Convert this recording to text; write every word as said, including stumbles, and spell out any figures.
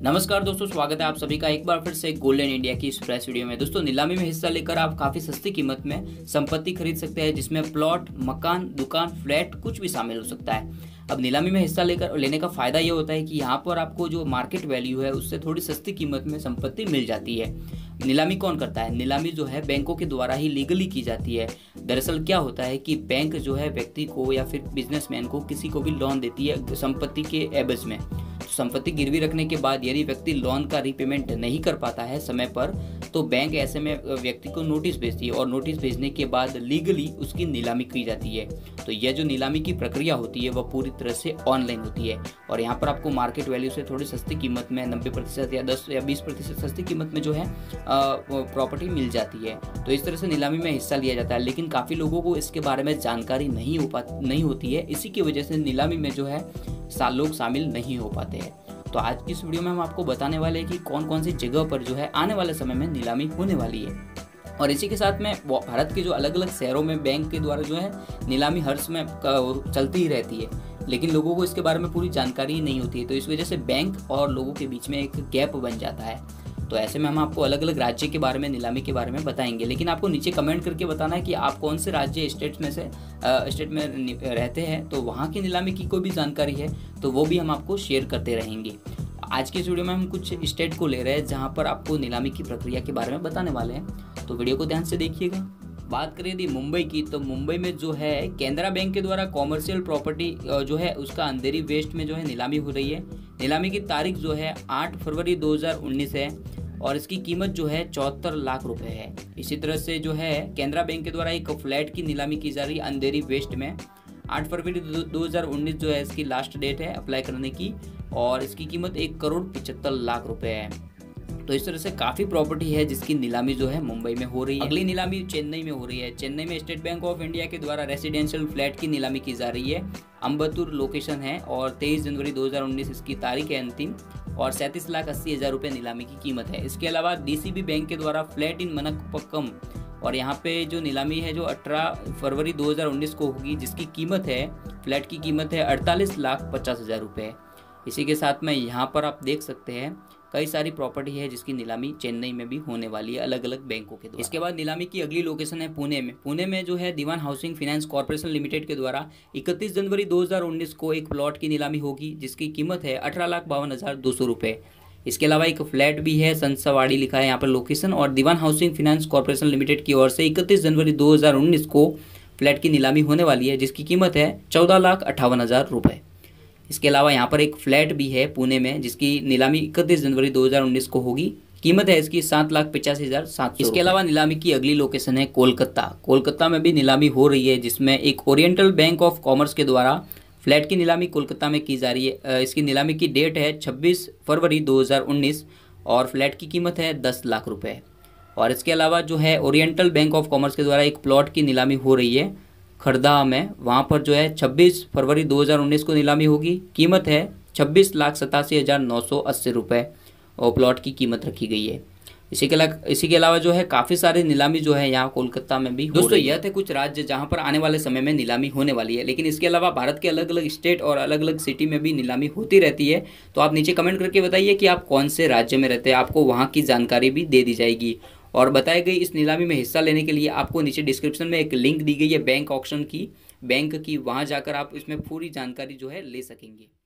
नमस्कार दोस्तों, स्वागत है आप सभी का एक बार फिर से गोल्डन इंडिया की इस प्रेस वीडियो में। दोस्तों, नीलामी में हिस्सा लेकर आप काफ़ी सस्ती कीमत में संपत्ति खरीद सकते हैं, जिसमें प्लॉट, मकान, दुकान, फ्लैट कुछ भी शामिल हो सकता है। अब नीलामी में हिस्सा लेकर लेने का फ़ायदा ये होता है कि यहाँ पर आपको जो मार्केट वैल्यू है उससे थोड़ी सस्ती कीमत में संपत्ति मिल जाती है। नीलामी कौन करता है? नीलामी जो है बैंकों के द्वारा ही लीगली की जाती है। दरअसल क्या होता है कि बैंक जो है व्यक्ति को या फिर बिजनेसमैन को किसी को भी लोन देती है संपत्ति के एवज में। तो संपत्ति गिरवी रखने के बाद यदि व्यक्ति लोन का रीपेमेंट नहीं कर पाता है समय पर, तो बैंक ऐसे में व्यक्ति को नोटिस भेजती है और नोटिस भेजने के बाद लीगली उसकी नीलामी की जाती है। तो यह जो नीलामी की प्रक्रिया होती है वह पूरी तरह से ऑनलाइन होती है और यहाँ पर आपको मार्केट वैल्यू से थोड़ी सस्ती कीमत में नब्बे प्रतिशत या दस या बीस प्रतिशत सस्ती कीमत में जो है प्रॉपर्टी मिल जाती है। तो इस तरह से नीलामी में हिस्सा लिया जाता है, लेकिन काफ़ी लोगों को इसके बारे में जानकारी नहीं हो पा नहीं होती है। इसी की वजह से नीलामी में जो है लोग शामिल नहीं हो पाते हैं। तो आज की इस वीडियो में हम आपको बताने वाले हैं कि कौन कौन सी जगह पर जो है आने वाले समय में नीलामी होने वाली है। और इसी के साथ में भारत के जो अलग अलग शहरों में बैंक के द्वारा जो है नीलामी हर समय चलती ही रहती है, लेकिन लोगों को इसके बारे में पूरी जानकारी नहीं होती है। तो इस वजह से बैंक और लोगों के बीच में एक गैप बन जाता है। तो ऐसे में हम आपको अलग अलग राज्य के बारे में, नीलामी के बारे में बताएंगे, लेकिन आपको नीचे कमेंट करके बताना है कि आप कौन से राज्य स्टेट में से स्टेट में रहते हैं, तो वहाँ की नीलामी की कोई भी जानकारी है तो वो भी हम आपको शेयर करते रहेंगे। आज की इस वीडियो में हम कुछ स्टेट को ले रहे हैं जहाँ पर आपको नीलामी की प्रक्रिया के बारे में बताने वाले हैं, तो वीडियो को ध्यान से देखिएगा। बात करें यदि मुंबई की, तो मुंबई में जो है केनरा बैंक के द्वारा कॉमर्शियल प्रॉपर्टी जो है उसका अंधेरी वेस्ट में जो है नीलामी हो रही है। नीलामी की तारीख जो है आठ फरवरी दो हज़ार उन्नीस है और इसकी कीमत जो है चौहत्तर लाख रुपए है। इसी तरह से जो है केनरा बैंक के द्वारा एक फ्लैट की नीलामी की जा रही है अंधेरी वेस्ट में। आठ फरवरी दो हज़ार उन्नीस जो है इसकी लास्ट डेट है अप्लाई करने की और इसकी कीमत एक करोड़ पिचहत्तर लाख रुपए है। तो इस तरह से काफ़ी प्रॉपर्टी है जिसकी नीलामी जो है मुंबई में हो रही है। अगली नीलामी चेन्नई में हो रही है। चेन्नई में स्टेट बैंक ऑफ इंडिया के द्वारा रेसिडेंशियल फ्लैट की नीलामी की जा रही है। अम्बतूर लोकेशन है और तेईस जनवरी दो हज़ार उन्नीस इसकी तारीख है अंतिम और सैंतीस लाख अस्सी हज़ार रुपये नीलामी की कीमत है। इसके अलावा डीसीबी बैंक के द्वारा फ्लैट इन मनकपक्कम और यहाँ पे जो नीलामी है जो अठारह फरवरी दो हज़ार उन्नीस को होगी, जिसकी कीमत है फ्लैट की कीमत है अड़तालीस लाख पचास हज़ार रुपये। इसी के साथ में यहाँ पर आप देख सकते हैं कई सारी प्रॉपर्टी है जिसकी नीलामी चेन्नई में भी होने वाली है अलग अलग बैंकों के द्वारा। इसके बाद नीलामी की अगली लोकेशन है पुणे में। पुणे में जो है Dewan housing finance corporation limited के द्वारा इकतीस जनवरी दो हज़ार उन्नीस को एक प्लॉट की नीलामी होगी, जिसकी कीमत है अठारह लाख बावन हज़ार दो सौ रुपये। इसके अलावा एक फ्लैट भी है, संसावाड़ी लिखा है यहाँ पर लोकेशन, और Dewan housing finance corporation limited की ओर से इकतीस जनवरी दो हज़ार उन्नीस को फ्लैट की नीलामी होने वाली है, जिसकी कीमत है चौदह लाख अट्ठावन हज़ार रुपये। इसके अलावा यहाँ पर एक फ्लैट भी है पुणे में जिसकी नीलामी इकतीस जनवरी दो हज़ार उन्नीस को होगी, कीमत है इसकी सात लाख पचासी हज़ार सात सौ। इसके अलावा नीलामी की अगली लोकेशन है कोलकाता। कोलकाता में भी नीलामी हो रही है, जिसमें एक ओरिएंटल बैंक ऑफ कॉमर्स के द्वारा फ्लैट की नीलामी कोलकाता में की जा रही है। इसकी नीलामी की डेट है छब्बीस फरवरी दो हज़ार उन्नीस और फ्लैट की कीमत है दस लाख रुपये। और इसके अलावा जो है ओरिएंटल बैंक ऑफ कॉमर्स के द्वारा एक प्लॉट की नीलामी हो रही है खरदा में, वहाँ पर जो है छब्बीस फरवरी दो हज़ार उन्नीस को नीलामी होगी, कीमत है छब्बीस लाख सतासी हज़ार नौ सौ अस्सी रुपये और प्लॉट की कीमत रखी गई है। इसी के अलावा इसी के अलावा जो है काफ़ी सारे नीलामी जो है यहाँ कोलकाता में भी। दोस्तों, यह थे कुछ राज्य जहाँ पर आने वाले समय में नीलामी होने वाली है, लेकिन इसके अलावा भारत के अलग अलग स्टेट और अलग अलग सिटी में भी नीलामी होती रहती है। तो आप नीचे कमेंट करके बताइए कि आप कौन से राज्य में रहते हैं, आपको वहाँ की जानकारी भी दे दी जाएगी। और बताई गई इस नीलामी में हिस्सा लेने के लिए आपको नीचे डिस्क्रिप्शन में एक लिंक दी गई है बैंक ऑक्शन की, बैंक की, वहाँ जाकर आप इसमें पूरी जानकारी जो है ले सकेंगे।